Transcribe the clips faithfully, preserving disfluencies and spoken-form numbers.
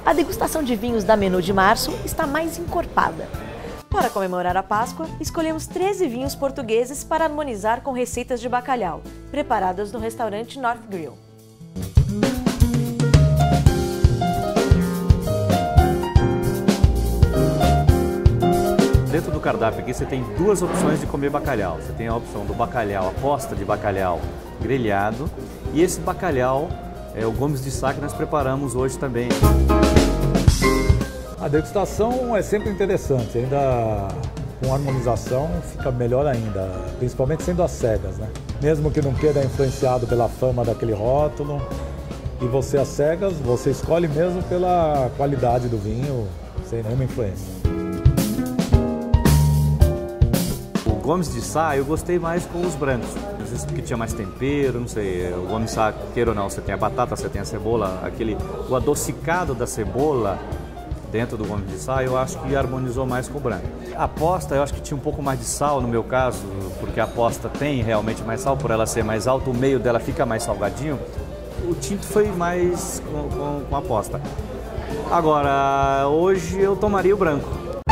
A degustação de vinhos da Menu de março está mais encorpada. Para comemorar a Páscoa, escolhemos treze vinhos portugueses para harmonizar com receitas de bacalhau, preparadas no restaurante North Grill. Dentro do cardápio aqui você tem duas opções de comer bacalhau. Você tem a opção do bacalhau, a posta de bacalhau grelhado, e esse bacalhau é o Gomes de Sá que nós preparamos hoje também. A degustação é sempre interessante, ainda com harmonização fica melhor ainda, principalmente sendo às cegas, né? Mesmo que não queira influenciado pela fama daquele rótulo, e você às cegas, você escolhe mesmo pela qualidade do vinho, sem nenhuma influência. O Gomes de Sá eu gostei mais com os brancos, às vezes porque tinha mais tempero, não sei, o Gomes de Sá, queira ou não, você tem a batata, você tem a cebola, aquele, o adocicado da cebola dentro do Gomes de Sá, eu acho que harmonizou mais com o branco. A posta, eu acho que tinha um pouco mais de sal no meu caso, porque a posta tem realmente mais sal, por ela ser mais alta, o meio dela fica mais salgadinho. O tinto foi mais com, com, com a posta. Agora, hoje eu tomaria o branco.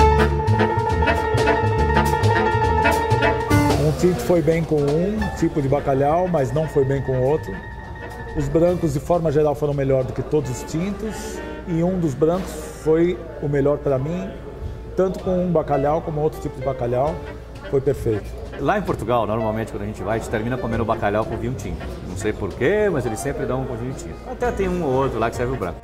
Um tinto foi bem com um tipo de bacalhau, mas não foi bem com o outro. Os brancos, de forma geral, foram melhor do que todos os tintos. E um dos brancos foi o melhor para mim, tanto com um bacalhau como outro tipo de bacalhau. Foi perfeito. Lá em Portugal, normalmente, quando a gente vai, a gente termina comendo bacalhau com vinho tinto. Não sei porquê, mas eles sempre dão um com vinho tinto. Até tem um ou outro lá que serve o branco.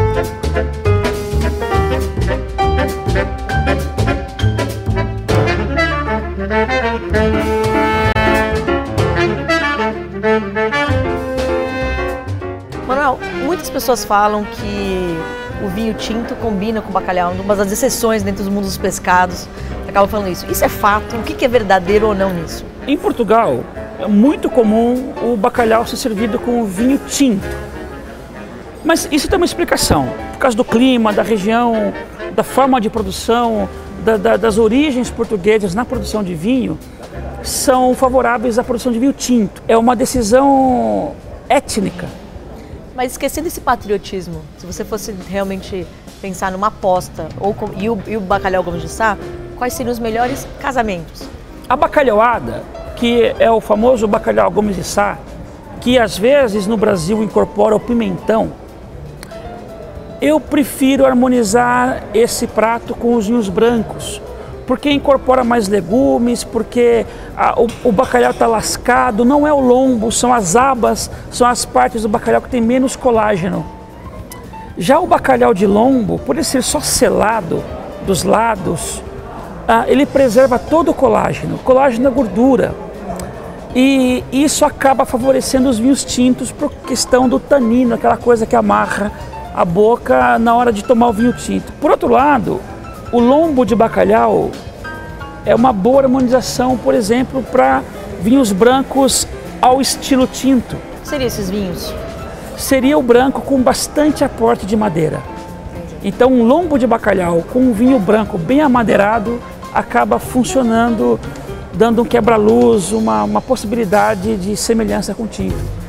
Manuel, muitas pessoas falam que o vinho tinto combina com o bacalhau, uma das exceções dentro do mundo dos pescados, acabam falando isso. Isso é fato? O que é verdadeiro ou não nisso? Em Portugal, é muito comum o bacalhau ser servido com vinho tinto. Mas isso tem uma explicação, por causa do clima, da região, da forma de produção, da, da, das origens portuguesas na produção de vinho, são favoráveis à produção de vinho tinto. É uma decisão étnica. Mas esquecendo esse patriotismo, se você fosse realmente pensar numa aposta ou com, e, o, e o bacalhau Gomes de Sá, quais seriam os melhores casamentos? A bacalhauada, que é o famoso bacalhau Gomes de Sá, que às vezes no Brasil incorpora o pimentão, eu prefiro harmonizar esse prato com os vinhos brancos, porque incorpora mais legumes, porque a, o, o bacalhau está lascado, não é o lombo, são as abas, são as partes do bacalhau que tem menos colágeno. Já o bacalhau de lombo, por ele ser só selado dos lados, ah, ele preserva todo o colágeno, colágeno é gordura. E isso acaba favorecendo os vinhos tintos por questão do tanino, aquela coisa que amarra a boca na hora de tomar o vinho tinto. Por outro lado, o lombo de bacalhau é uma boa harmonização, por exemplo, para vinhos brancos ao estilo tinto. O que seriam esses vinhos? Seria o branco com bastante aporte de madeira. Então, um lombo de bacalhau com um vinho branco bem amadeirado acaba funcionando, dando um quebra-luz, uma, uma possibilidade de semelhança com tinto.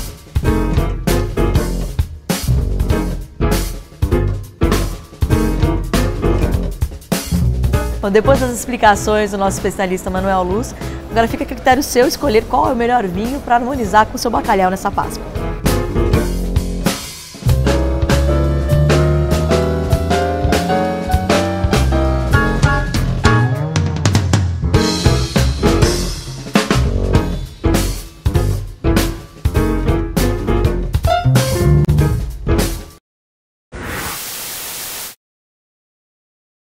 Bom, depois das explicações do nosso especialista Manuel Luz, agora fica a critério seu escolher qual é o melhor vinho para harmonizar com o seu bacalhau nessa Páscoa.